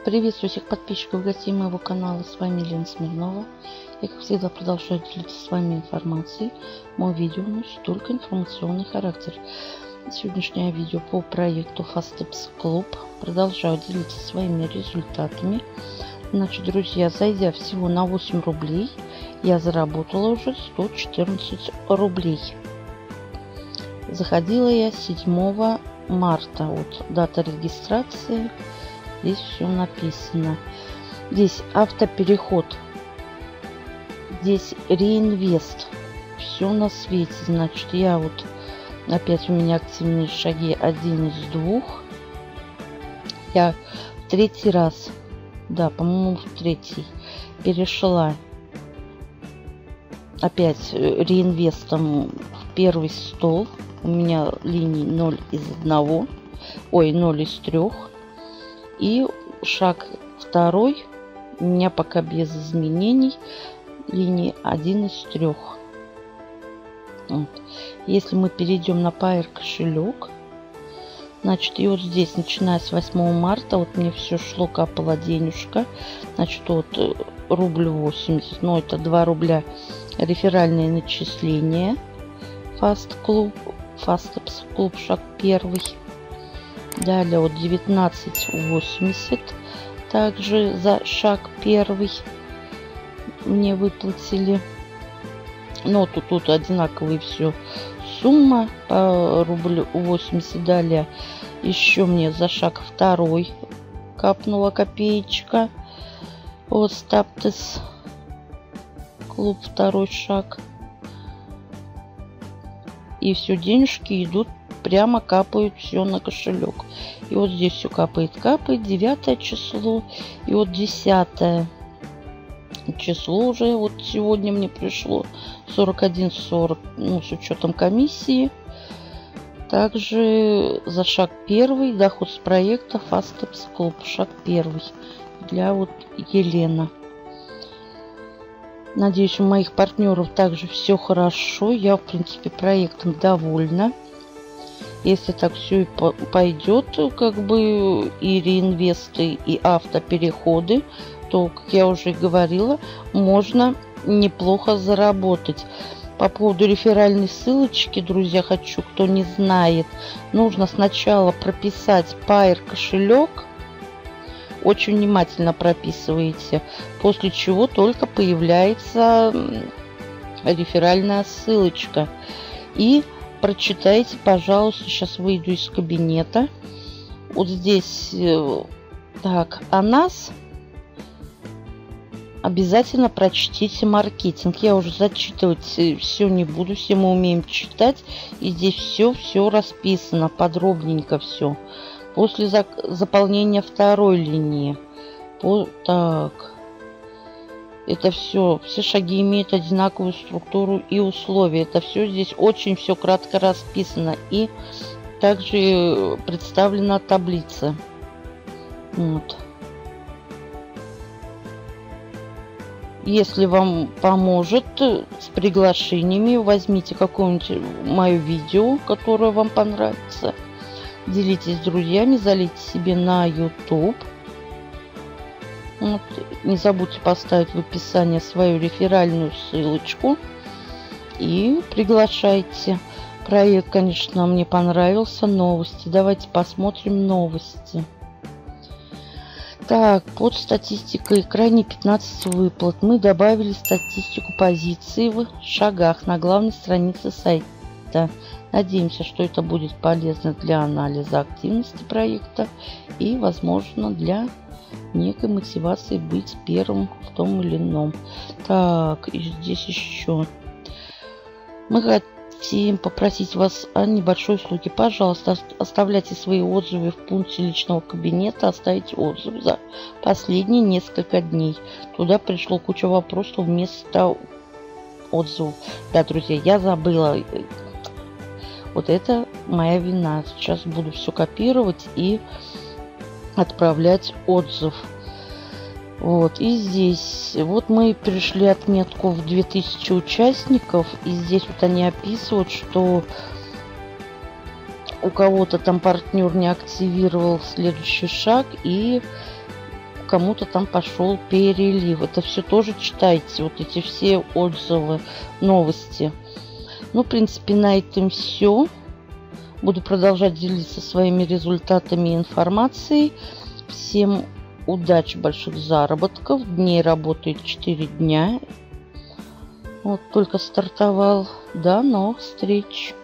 Приветствую всех подписчиков и гостей моего канала. С вами Лена Смирнова. Я, как всегда, продолжаю делиться с вами информацией. Мое видео носит только информационный характер. Сегодняшнее видео по проекту Fast Steps Club. Продолжаю делиться своими результатами. Значит, друзья, зайдя всего на 8 рублей, я заработала уже 114 рублей. Заходила я 7 марта. Вот дата регистрации. Здесь все написано. Здесь автопереход. Здесь реинвест. Все на свете. Значит, я вот опять у меня активные шаги 1 из 2. Я в 3-й раз, да, по-моему, в 3-й перешла опять реинвестом в 1-й стол. У меня линий 0 из 1. Ой, 0 из 3. И шаг 2 у меня пока без изменений, линии 1 из 3. Вот. Если мы перейдем на Pair кошелек, значит, и вот здесь, начиная с 8 марта, вот мне все шло, капало денежка. Значит, вот рубль 80, ну это 2 рубля реферальные начисления. Fast Steps Club, шаг 1. Далее вот 19,80 также за шаг 1 мне выплатили. Но тут одинаковые все сумма по рублю 80. Далее еще мне за шаг 2 капнула копеечка. Вот Steps Club 2 шаг. И все, денежки идут прямо, капают все на кошелек. И вот здесь все капает. 9 число. И вот 10 число уже. Вот сегодня мне пришло 41,40. Ну, с учетом комиссии. Также за шаг 1 доход с проекта Fast Steps Club. Шаг 1 для вот Елены. Надеюсь, у моих партнеров также все хорошо. Я, в принципе, проектом довольна. Если так все и пойдет, как бы и реинвесты, и автопереходы, то, как я уже говорила, можно неплохо заработать. По поводу реферальной ссылочки, друзья, кто не знает, нужно сначала прописать Pair кошелек. Очень внимательно прописываете, после чего только появляется реферальная ссылочка. И прочитайте, пожалуйста, сейчас выйду из кабинета. Вот здесь, так, о нас обязательно прочтите маркетинг. Я уже зачитывать все не буду, все мы умеем читать. И здесь все расписано, подробненько все. После заполнения 2 линии. Так. Это все шаги имеют одинаковую структуру и условия. Это все здесь очень все кратко расписано. И также представлена таблица. Вот. Если вам поможет с приглашениями, возьмите какое-нибудь мое видео, которое вам понравится. Делитесь с друзьями, залейте себе на YouTube. Вот. Не забудьте поставить в описании свою реферальную ссылочку. И приглашайте. Проект, конечно, мне понравился. Новости. Давайте посмотрим новости. Так, под статистикой крайне 15 выплат. Мы добавили статистику позиций в шагах на главной странице сайта. Надеемся, что это будет полезно для анализа активности проекта и, возможно, для некой мотивации быть первым в том или ином. Так, и здесь еще. Мы хотим попросить вас о небольшой услуге. Пожалуйста, оставляйте свои отзывы в пункте личного кабинета. Оставите отзыв за последние несколько дней. Туда пришло куча вопросов вместо отзывов. Да, друзья, я забыла. Вот это моя вина. Сейчас буду все копировать и отправлять отзыв. Вот. И здесь вот мы пришли отметку в 2000 участников. И здесь вот они описывают, что у кого-то там партнер не активировал следующий шаг, и кому-то там пошел перелив. Это все тоже читайте, вот эти все отзывы, новости. Ну, в принципе, на этом все. Буду продолжать делиться своими результатами и информацией. Всем удачи, больших заработков. Дней работает 4 дня. Вот только стартовал. До новых встреч.